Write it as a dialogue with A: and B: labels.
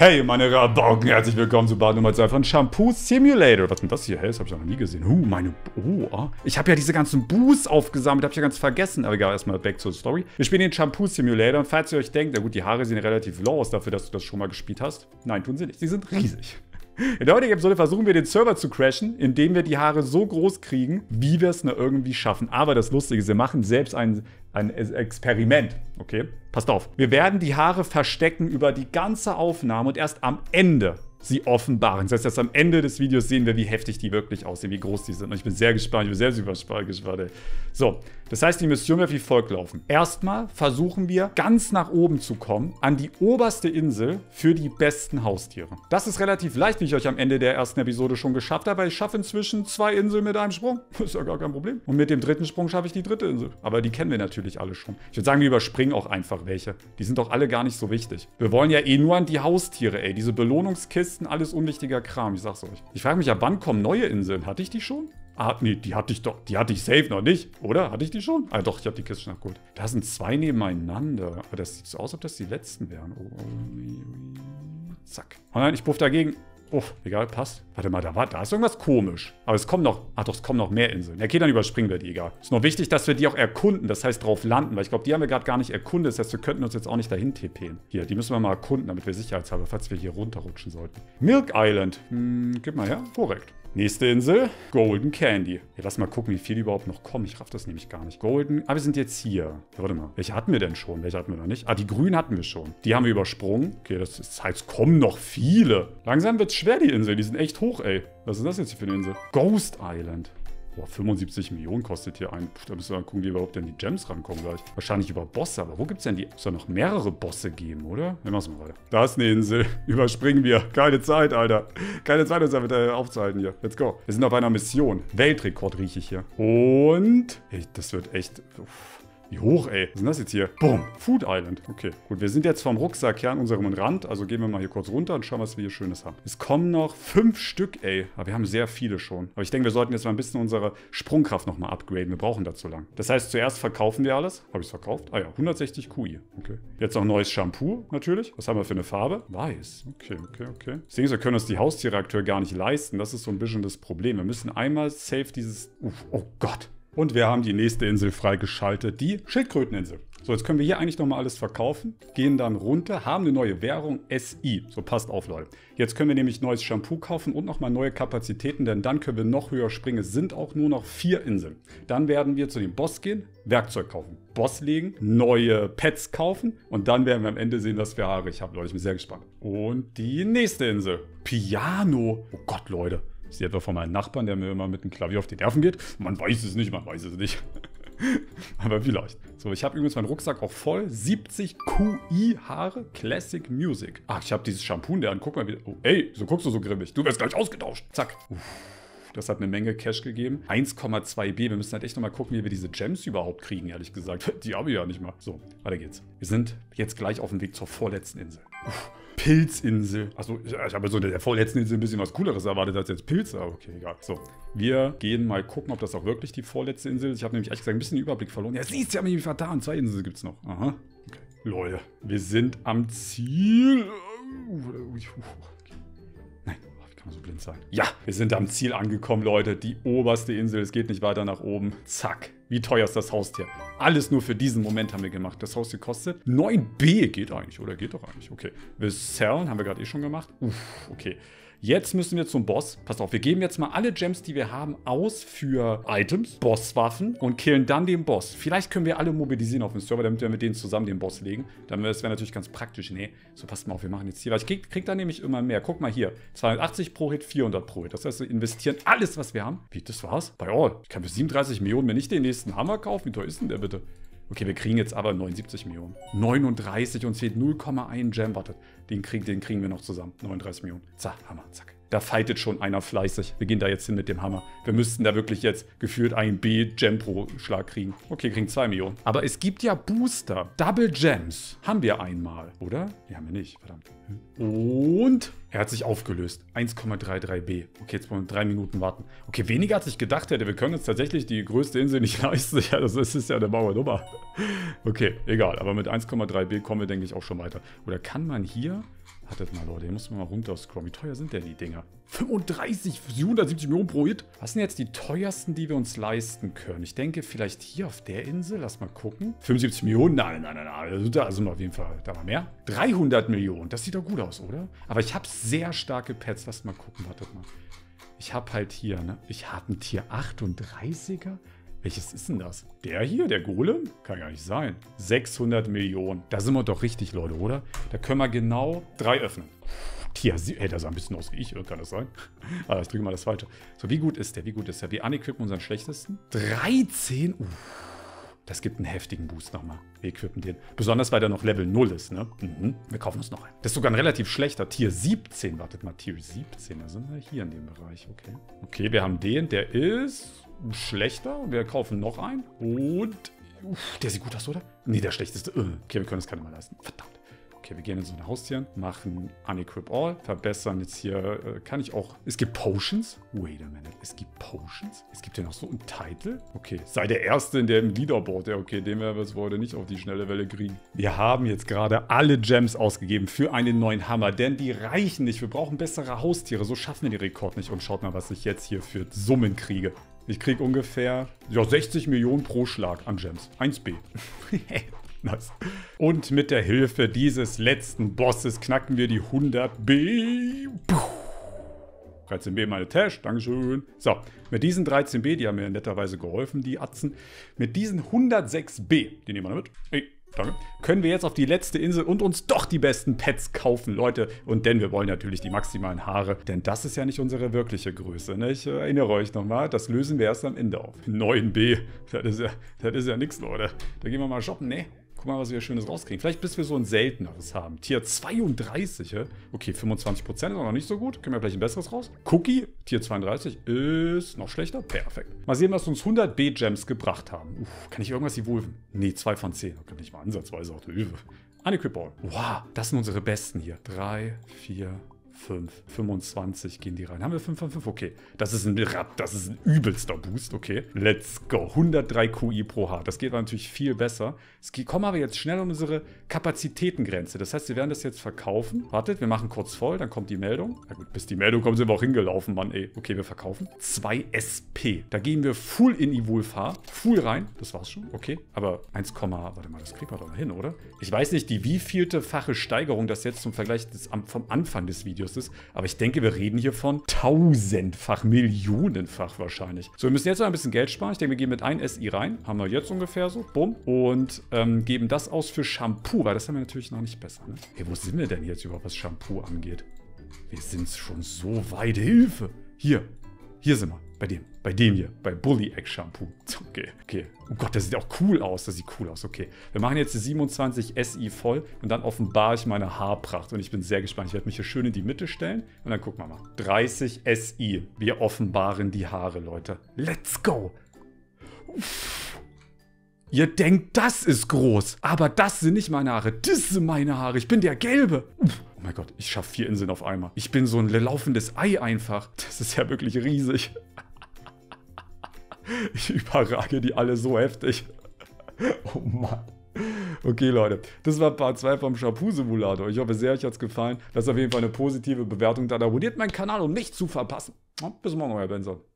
A: Hey, meine Rabauken, herzlich willkommen zu Part Nummer 2 von Shampoo Simulator. Was ist denn das hier? Hey, das habe ich noch nie gesehen. Ich habe ja diese ganzen Boos aufgesammelt, habe ich ja ganz vergessen. Aber egal, erstmal back zur Story. Wir spielen den Shampoo Simulator und falls ihr euch denkt, na gut, die Haare sehen relativ low aus dafür, dass du das schon mal gespielt hast. Nein, tun sie nicht. Sie sind riesig. In der heutigen Episode versuchen wir den Server zu crashen, indem wir die Haare so groß kriegen, wie wir es nur irgendwie schaffen. Aber das Lustige ist, wir machen selbst ein Experiment, okay? Passt auf. Wir werden die Haare verstecken über die ganze Aufnahme und erst am Ende sie offenbaren. Das heißt, erst am Ende des Videos sehen wir, wie heftig die wirklich aussehen, wie groß die sind. Und ich bin sehr gespannt, ich bin sehr super gespannt, ey. So, das heißt, die Mission wird wie folgt laufen. Erstmal versuchen wir, ganz nach oben zu kommen, an die oberste Insel für die besten Haustiere. Das ist relativ leicht, wie ich euch am Ende der ersten Episode schon geschafft habe, weil ich schaffe inzwischen 2 Inseln mit einem Sprung. Das ist ja gar kein Problem. Und mit dem 3. Sprung schaffe ich die 3. Insel. Aber die kennen wir natürlich alle schon. Ich würde sagen, wir überspringen auch einfach welche. Die sind doch alle gar nicht so wichtig. Wir wollen ja eh nur an die Haustiere, ey. Diese Belohnungskisten, alles unwichtiger Kram, ich sag's euch. Ich frage mich ja, wann kommen neue Inseln? Hatte ich die schon? Ah, nee, die hatte ich doch. Die hatte ich safe noch nicht, oder? Hatte ich die schon? Ah, doch, ich habe die Kiste schon gut. Da sind 2 nebeneinander. Aber das sieht so aus, als ob das die letzten wären. Zack. Oh nein, ich puff dagegen. Uff, egal, passt. Warte mal, da ist irgendwas komisch. Aber es kommen noch, es kommen noch mehr Inseln. Okay, dann überspringen wir die, egal. Ist nur wichtig, dass wir die auch erkunden, das heißt drauf landen, weil ich glaube, die haben wir gerade gar nicht erkundet, das heißt, wir könnten uns jetzt auch nicht dahin TPen. Hier, die müssen wir mal erkunden, damit wir sicherheitshalber, falls wir hier runterrutschen sollten. Milk Island. Gib mal her. Korrekt. Nächste Insel, Golden Candy. Ja, lass mal gucken, wie viel überhaupt noch kommen. Ich raff das nämlich gar nicht. Golden, wir sind jetzt hier. Ja, warte mal, welche hatten wir denn schon? Welche hatten wir noch nicht? Ah, die grünen hatten wir schon. Die haben wir übersprungen. Okay, das heißt, kommen noch viele. Langsam wird's schwer, die Insel. Die sind echt hoch, ey. Was ist das jetzt hier für eine Insel? Ghost Island. Boah, 75 Millionen kostet hier ein. Da müssen wir mal gucken, wie überhaupt denn die Gems rankommen gleich. Wahrscheinlich über Bosse, aber wo gibt's denn die? Es soll noch mehrere Bosse geben, oder? Wir machen's mal weiter. Da ist eine Insel. Überspringen wir. Keine Zeit, Alter. Keine Zeit, uns damit aufzuhalten hier. Let's go. Wir sind auf einer Mission. Weltrekord rieche ich hier. Und... Ey, das wird echt... Wie hoch, ey. Was ist denn das jetzt hier? Boom. Food Island. Okay, gut. Wir sind jetzt vom Rucksack her an unserem Rand. Also gehen wir mal hier kurz runter und schauen, was wir hier Schönes haben. Es kommen noch 5 Stück, ey. Aber wir haben sehr viele schon. Aber ich denke, wir sollten jetzt mal ein bisschen unsere Sprungkraft nochmal upgraden. Wir brauchen dazu lang. Das heißt, zuerst verkaufen wir alles. Habe ich es verkauft? Ah ja, 160 QI. Okay. Jetzt noch neues Shampoo, natürlich. Was haben wir für eine Farbe? Weiß. Okay. Das Ding ist, wir können uns die Haustiere aktuell gar nicht leisten. Das ist so ein bisschen das Problem. Wir müssen einmal safe dieses... Oh Gott. Und wir haben die nächste Insel freigeschaltet, die Schildkröteninsel. So, jetzt können wir hier eigentlich nochmal alles verkaufen, gehen dann runter, haben eine neue Währung, SI. So, passt auf, Leute. Jetzt können wir nämlich neues Shampoo kaufen und nochmal neue Kapazitäten, denn dann können wir noch höher springen. Es sind auch nur noch 4 Inseln. Dann werden wir zu dem Boss gehen, Werkzeug kaufen, Boss legen, neue Pets kaufen und dann werden wir am Ende sehen, was für Haare ich habe, Leute. Ich bin sehr gespannt. Und die nächste Insel, Piano. Oh Gott, Leute. Ich sehe etwa von meinem Nachbarn, der mir immer mit dem Klavier auf die Nerven geht. Man weiß es nicht. Aber vielleicht. So, ich habe übrigens meinen Rucksack auch voll. 70 QI Haare, Classic Music. Ach, ich habe dieses Shampoo in der Hand. Guck mal wieder. Oh, ey, so guckst du so grimmig. Du wirst gleich ausgetauscht. Zack. Das hat eine Menge Cash gegeben. 1,2 B. Wir müssen halt echt nochmal gucken, wie wir diese Gems überhaupt kriegen, ehrlich gesagt. Die habe ich ja nicht mal. So, weiter geht's. Wir sind jetzt gleich auf dem Weg zur vorletzten Insel. Pilzinsel. Achso, ich habe so in der vorletzten Insel ein bisschen was Cooleres erwartet als jetzt Pilze. Aber okay, egal. So, wir gehen mal gucken, ob das auch wirklich die vorletzte Insel ist. Ich habe nämlich ehrlich gesagt ein bisschen den Überblick verloren. Ja, siehst du ja, wie verdammt. 2 Inseln gibt es noch. Aha. Okay. Leute, wir sind am Ziel. Nein, wie kann man so blind sein? Ja, wir sind am Ziel angekommen, Leute. Die oberste Insel. Es geht nicht weiter nach oben. Zack. Wie teuer ist das Haustier? Alles nur für diesen Moment haben wir gemacht. Das Haustier kostet 9B. Geht eigentlich, oder? Geht doch eigentlich. Okay. Wir sellen, haben wir gerade eh schon gemacht. Okay. Jetzt müssen wir zum Boss. Passt auf, wir geben jetzt mal alle Gems, die wir haben, aus für Items, Bosswaffen und killen dann den Boss. Vielleicht können wir alle mobilisieren auf dem Server, damit wir mit denen zusammen den Boss legen. Das wäre natürlich ganz praktisch. Nee, so passt mal auf, wir machen jetzt hier. Weil ich krieg da nämlich immer mehr. Guck mal hier. 280 pro Hit, 400 pro Hit. Das heißt, wir investieren alles, was wir haben. Wie, das war's? Bei All. Ich kann für 37 Millionen mir nicht den nächsten Hammer kaufen. Wie teuer ist denn der bitte? Okay, wir kriegen jetzt aber 79 Millionen. 39, uns fehlt 0,1 Gem. Wartet, den kriegen wir noch zusammen. 39 Millionen. Zack, Hammer, zack. Da fightet schon einer fleißig. Wir gehen da jetzt hin mit dem Hammer. Wir müssten da wirklich jetzt gefühlt ein B-Gem pro Schlag kriegen. Okay, kriegen 2 Millionen. Aber es gibt ja Booster. Double Gems. Haben wir einmal, oder? Nee, haben wir nicht. Verdammt. Und er hat sich aufgelöst. 1,33B. Okay, jetzt wollen wir 3 Minuten warten. Okay, weniger als ich gedacht hätte. Wir können uns tatsächlich die größte Insel nicht leisten. Ja, das ist ja eine Mauernummer. Okay, egal. Aber mit 1,3B kommen wir, denke ich, auch schon weiter. Oder kann man hier... Wartet mal, Leute, hier muss man mal runterscrollen. Wie teuer sind denn die Dinger? 35, 770 Millionen pro Hit. Was sind jetzt die teuersten, die wir uns leisten können? Ich denke, vielleicht hier auf der Insel. Lass mal gucken. 75 Millionen? Nein. Da sind wir auf jeden Fall. Da war mehr. 300 Millionen. Das sieht doch gut aus, oder? Aber ich habe sehr starke Pets. Lass mal gucken. Wartet mal. Ich habe halt hier, ne? Ich habe ein Tier 38er. Welches ist denn das? Der hier, der Golem? Kann gar nicht sein. 600 Millionen. Da sind wir doch richtig, Leute, oder? Da können wir genau 3 öffnen. Tier, ey, der sah ein bisschen aus wie ich, oder? Kann das sein? Ich drücke mal das Falsche. So, wie gut ist der? Wie gut ist der? Wir unequippen unseren schlechtesten. 13. Das gibt einen heftigen Boost nochmal. Wir equippen den. Besonders, weil der noch Level 0 ist, ne? Wir kaufen uns noch einen. Das ist sogar ein relativ schlechter. Tier 17. Wartet mal, Tier 17. Da sind wir hier in dem Bereich, okay. Okay, wir haben den. Der ist schlechter. Wir kaufen noch einen. Und der sieht gut aus, oder? Nee, der schlechteste. Okay, wir können das keine mal leisten. Verdammt. Okay, wir gehen in so ein Haustier, machen Unequip All, verbessern jetzt hier, kann ich auch, es gibt Potions? Wait a minute, es gibt Potions? Es gibt ja noch so einen Titel? Okay, sei der Erste in dem Leaderboard, ja okay, den werden wir jetzt heute nicht auf die schnelle Welle kriegen. Wir haben jetzt gerade alle Gems ausgegeben für einen neuen Hammer, denn die reichen nicht, wir brauchen bessere Haustiere, so schaffen wir den Rekord nicht. Und schaut mal, was ich jetzt hier für Summen kriege. Ich kriege ungefähr 60 Millionen pro Schlag an Gems. 1B. Nice. Und mit der Hilfe dieses letzten Bosses knacken wir die 100B. 13B meine Tash, dankeschön. So, mit diesen 13B, die haben mir netterweise geholfen, die Atzen. Mit diesen 106B, die nehmen wir mit. Hey, danke. Können wir jetzt auf die letzte Insel und uns doch die besten Pets kaufen, Leute. Und denn wir wollen natürlich die maximalen Haare, denn das ist ja nicht unsere wirkliche Größe. Ne? Ich erinnere euch nochmal, das lösen wir erst am Ende auf. 9B, das ist ja nichts, Leute. Da gehen wir mal shoppen, ne? Guck mal, was wir Schönes rauskriegen. Vielleicht bis wir so ein selteneres haben. Tier 32, ja? Okay, 25% ist auch noch nicht so gut. Können wir vielleicht ein besseres raus? Cookie, Tier 32 ist noch schlechter. Perfekt. Mal sehen, was uns 100 B-Gems gebracht haben. Kann ich irgendwas evolven? Nee, 2 von 10. Da kann ich mal ansatzweise auch Hilfe. Unequip All. Wow, das sind unsere besten hier. 3, 4, 5, 25 gehen die rein. Haben wir 5 von 5? Okay. Das ist ein übelster Boost. Okay. Let's go. 103 QI pro Haar. Das geht natürlich viel besser. Es kommen aber jetzt schnell an unsere Kapazitätengrenze. Das heißt, wir werden das jetzt verkaufen. Wartet, wir machen kurz voll, dann kommt die Meldung. Na gut, bis die Meldung kommt, sind wir auch hingelaufen, Mann, ey. Okay, wir verkaufen. 2 SP. Da gehen wir full in Evolve-Haar. Full rein. Das war's schon. Okay. Aber 1, warte mal, das kriegen wir doch mal hin, oder? Ich weiß nicht, die wievielte-fache Steigerung das jetzt zum Vergleich vom Anfang des Videos ist. Aber ich denke, wir reden hier von 1000-fach, millionenfach wahrscheinlich. So, wir müssen jetzt noch ein bisschen Geld sparen. Ich denke, wir gehen mit 1 SI rein. Haben wir jetzt ungefähr so. Bumm. Und geben das aus für Shampoo, weil das haben wir natürlich noch nicht besser. Ne? Hey, wo sind wir denn jetzt überhaupt, was Shampoo angeht? Wir sind schon so weit. Hilfe! Hier sind wir. Bei dem hier. Bei Bully Egg Shampoo. Okay. Oh Gott, das sieht auch cool aus. Das sieht cool aus. Okay. Wir machen jetzt die 27 SI voll und dann offenbare ich meine Haarpracht. Und ich bin sehr gespannt. Ich werde mich hier schön in die Mitte stellen und dann gucken wir mal. 30 SI. Wir offenbaren die Haare, Leute. Let's go! Uff. Ihr denkt, das ist groß. Aber das sind nicht meine Haare. Das sind meine Haare. Ich bin der Gelbe. Uff. Oh mein Gott, ich schaffe 4 Inseln auf einmal. Ich bin so ein laufendes Ei einfach. Das ist ja wirklich riesig. Ich überrage die alle so heftig. Oh Mann. Okay, Leute. Das war Part 2 vom Shampoo-Simulator. Ich hoffe sehr, euch hat es gefallen. Lasst auf jeden Fall eine positive Bewertung da. Abonniert meinen Kanal, um nichts zu verpassen. Bis morgen, euer Benson.